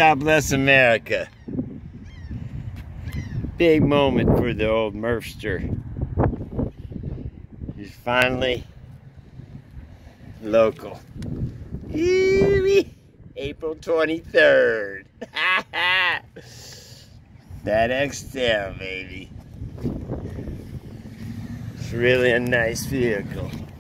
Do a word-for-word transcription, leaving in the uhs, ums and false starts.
God bless America. Big moment for the old Murphster. He's finally local. April twenty-third. That X L, baby. It's really a nice vehicle.